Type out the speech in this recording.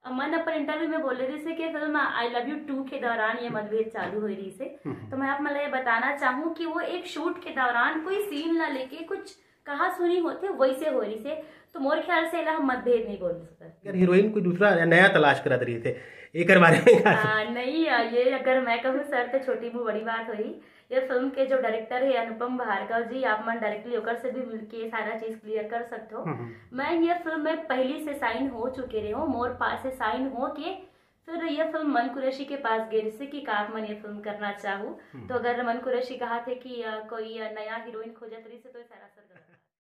मन अपन इंटरव्यू में बोल रही थी कि फिल्म आई लव यू 2 के दौरान ये मतभेद चालू हो रही से। तो मैं आप मतलब ये बताना चाहूँ कि वो एक शूट के दौरान कोई सीन ना लेके कुछ कहा सुनी होते वैसे हो रही से, तो मोर ख्याल से हम मतभेद नहीं बोल सकते। हीरोइन कोई दूसरा नया तलाश करत रही थे एक बारे में नहीं, ये अगर मैं कहूँ सर तो छोटी मुँह बड़ी बात हुई। ये फिल्म के जो डायरेक्टर है अनुपम भार्गव जी, आप मन डायरेक्टली होकर से भी मिलके सारा चीज क्लियर कर सकते हो। मैं ये फिल्म में पहली से साइन हो चुके रहे हूँ, मोर पास से साइन हो के फिर ये फिल्म मन कुरैशी के पास गई से कि आप मन ये फिल्म करना चाहूँ। तो अगर मन कुरैशी कहा थे कि कोई नया हीरोइन खोजत रही से तो सारा सर